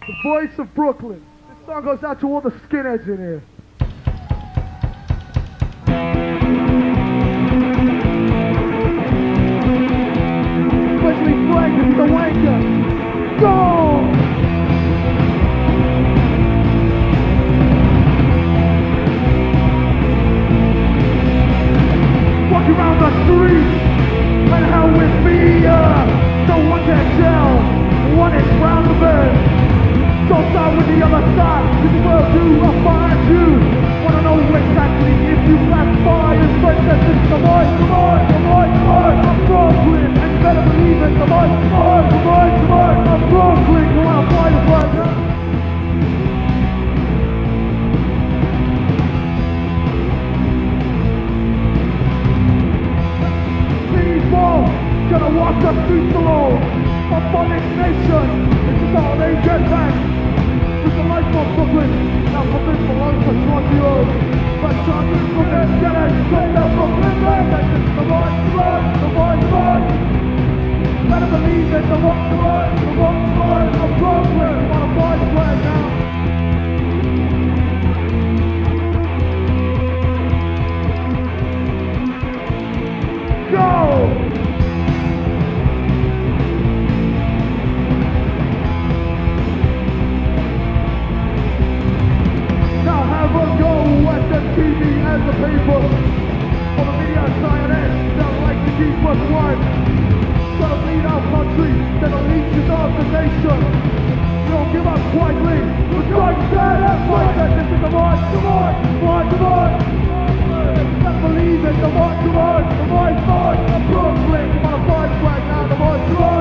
The voice of Brooklyn. This song goes out to all the skinheads in here. Especially Frank, this is the wanker. Go! Walk around the street and how with me, no one can tell what is round the bend. Don't start with the other side, cause the world do, I'll find you. Wanna know exactly if you classify as princesses. Come on, come on, come on, come on, I'm Brooklyn, and you better believe it. Come on, come on, come on, come on, I'm Brooklyn, come on, fly the flag now. Gonna walk the streets alone. My phonic nation, this is all they get back. This is the life of Brooklyn. Now Brooklyn belongs to Toronto. But Toronto is Brooklyn, get it, straight up Brooklyn, man. Come on, come on, come on, come on. Better believe it, come on, come on, come on, come on. I'm Brooklyn, wanna fly the flag now. Go! TV and the paper, all the media scientists that like to keep us quiet, try to lead our country, that will lead to the nation. We don't give up quietly, we're going to stand and fight that. This is the march, come on, come on, come on. Let's believe it, come on, come on, come on, come on. I'm Brooklyn, come on, a flag now, come on, come on.